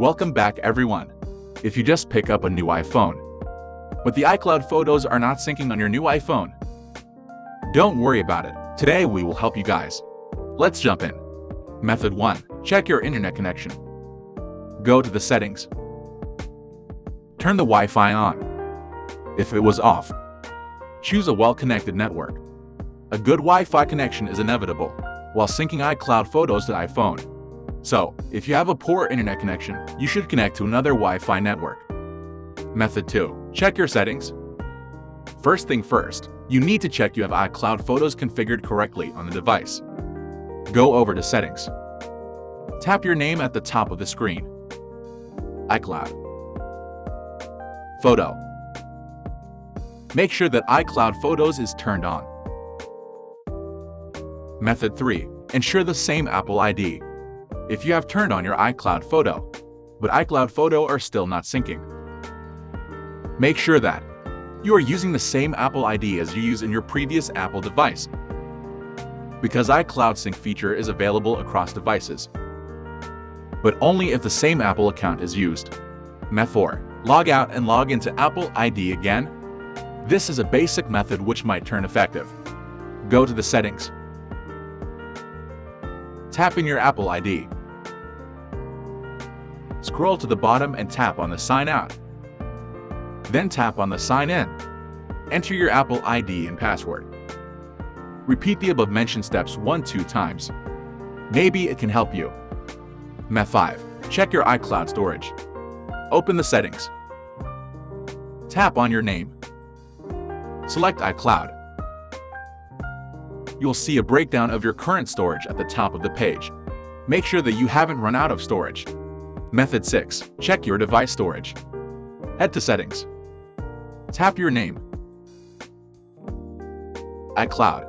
Welcome back everyone. If you just pick up a new iPhone, but the iCloud photos are not syncing on your new iPhone, don't worry about it. Today we will help you guys. Let's jump in. Method 1. Check your internet connection. Go to the settings. Turn the Wi-Fi on. If it was off, choose a well-connected network. A good Wi-Fi connection is inevitable while syncing iCloud photos to iPhone. So, if you have a poor internet connection, you should connect to another Wi-Fi network. Method 2. Check your settings. First thing first, you need to check you have iCloud photos configured correctly on the device. Go over to Settings. Tap your name at the top of the screen. iCloud. Photo. Make sure that iCloud Photos is turned on. Method 3. Ensure the same Apple ID. If you have turned on your iCloud Photo, but iCloud Photo are still not syncing, make sure that you are using the same Apple ID as you use in your previous Apple device, because iCloud Sync feature is available across devices, but only if the same Apple account is used. Method 4. Log out and log into Apple ID again. This is a basic method which might turn effective. Go to the settings. Tap in your Apple ID. Scroll to the bottom and tap on the Sign Out. Then tap on the Sign In. Enter your Apple ID and password. Repeat the above-mentioned steps 1-2 times. Maybe it can help you. Method 5. Check your iCloud storage. Open the settings. Tap on your name. Select iCloud. You'll see a breakdown of your current storage at the top of the page. Make sure that you haven't run out of storage. Method 6. Check your device storage. Head to Settings. Tap your name. iCloud.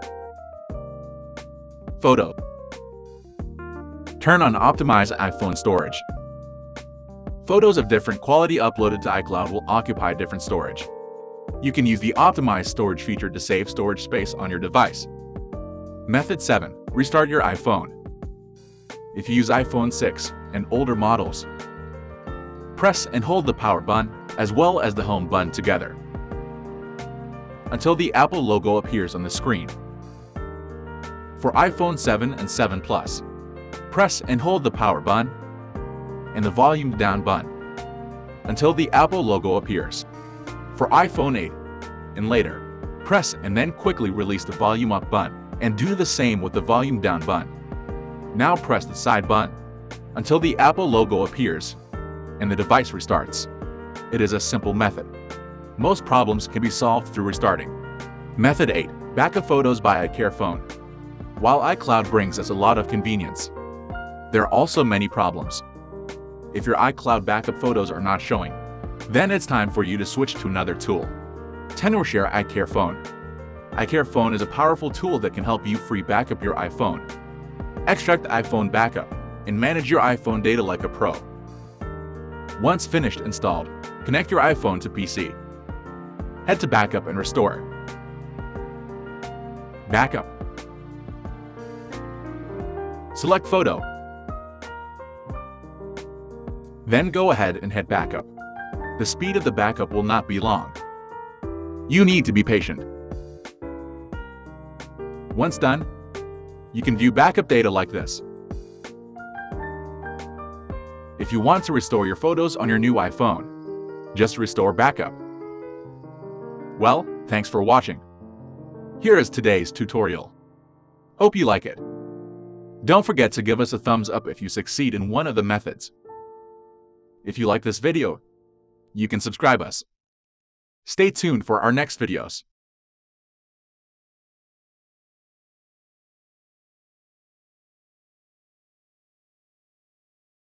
Photo. Turn on Optimize iPhone storage. Photos of different quality uploaded to iCloud will occupy different storage. You can use the Optimize storage feature to save storage space on your device. Method 7. Restart your iPhone. If you use iPhone 6 and older models, press and hold the power button as well as the home button together until the Apple logo appears on the screen. For iPhone 7 and 7 Plus, press and hold the power button and the volume down button until the Apple logo appears. For iPhone 8 and later, press and then quickly release the volume up button and do the same with the volume down button. Now press the side button until the Apple logo appears and the device restarts. It is a simple method. Most problems can be solved through restarting. Method 8. Backup photos by iCareFone. While iCloud brings us a lot of convenience, there are also many problems. If your iCloud backup photos are not showing, then it's time for you to switch to another tool. Share iCareFone. iCareFone is a powerful tool that can help you free backup your iPhone. Extract iPhone backup and manage your iPhone data like a pro. Once finished installed, connect your iPhone to PC. Head to Backup and Restore. Backup. Select Photo. Then go ahead and hit Backup. The speed of the backup will not be long. You need to be patient. Once done, you can view backup data like this. If you want to restore your photos on your new iPhone, just restore backup. Well, thanks for watching. Here is today's tutorial. Hope you like it. Don't forget to give us a thumbs up if you succeed in one of the methods. If you like this video, you can subscribe us. Stay tuned for our next videos.